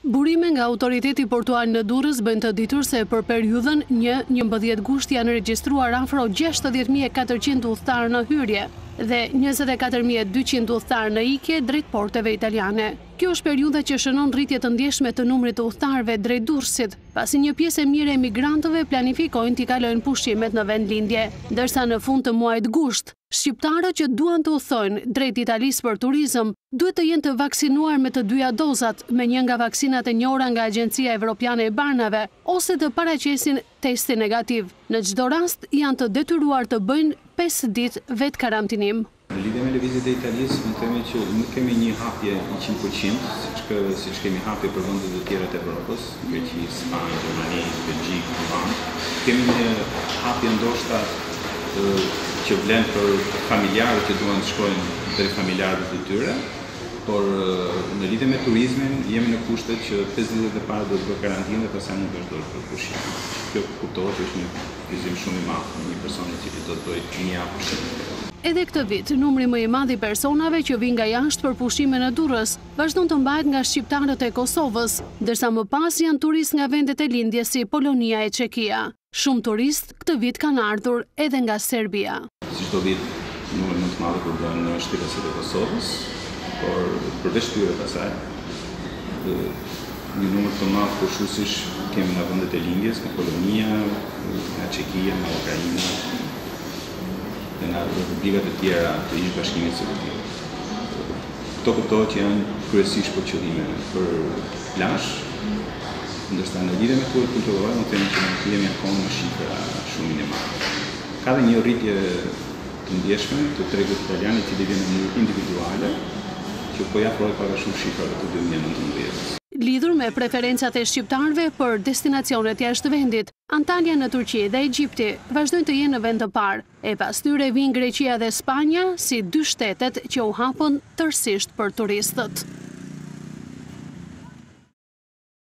Burime nga autoriteti portuar në Durrës bëjnë të ditur se për periudhën 1-11 gushti janë regjistruar afro 60.400 udhëtarë në hyrje dhe 24.200 udhëtarë në ikje drejt porteve italiane. Kjo është periudha që shënon rritje të ndjeshme të numrit të udhëtarëve drejt Durrësit, pasi një pjesë e mirë e emigrantëve planifikojnë t'i kalojnë pushimet në vendlindje, ndërsa në fund të muajit gusht, shqiptarët që duan të udhtojnë drejt Italisë për turizëm duhet të jenë të vaksinuar me të dyja dozat, me një nga vaksinat e njohura nga Agjencia Evropiane e Barnave, ose të paraqesin testi negativ. Në çdo rast janë të detyruar të bëjnë 5 ditë vetë karantinim. Në lidhje me lëvizjet e Italisë, mund të themi që nuk kemi një hapje 100%, siç kemi hapje për vendet e tjera të Evropës, Greqi, Spanjë, Gjermani, Belgjikë, Livan. Kemi një hapje ndoshta që vlen për familjarët që duan të shkojnë drejt familjarëve të tyre, por në lidhje me turizmin jemi në kushtet që 5 ditë e para do të bëjë karantinë dhe pastaj mund të vazhdojë për pushim. Kjo kuptohet që është një fikim shumë i madh në një person i cili do të bëjë një javë pushim. Edhe këtë vit, numri më i madh i personave që vijnë nga jashtë për pushime në Durrës vazhdon të mbahet nga shqiptarët e Kosovës, ndërsa më pas janë turistë nga vendet e lindjes si Polonia e Çekia. Shumë turistë këtë vit kanë ardhur edhe nga Serbia. Si çdo vit, numri më të madh kur bën në shtëpitë e Kosovës, por përveç tyre pasaj një numër të madh pushuesish kemi nga vendet e lindjes, nga Polonia, nga Çekia, nga Ukraina, dhe nga republikat e tjera të ish bashkimit sovjetik. Këto kuptohet që janë kryesisht për qëllime për plazh, ndërsa në lidhje me turet kulturore, më themi që jemi akoma në shifra shumë minimale. Ka dhe një rritje të ndjeshme të tregut italian i cili vjen në mënyrë individuale, që po ja afrohet pak a shumë shifrave të 2019. Lidhur me preferencat e shqiptarëve për destinacionet jashtë vendit, Antalya në Turqi dhe Egjipti vazhdojnë të jenë në vend të parë, e pas tyre vijnë Greqia dhe Spanja si 2 shtetet që u hapën tërësisht për turistët.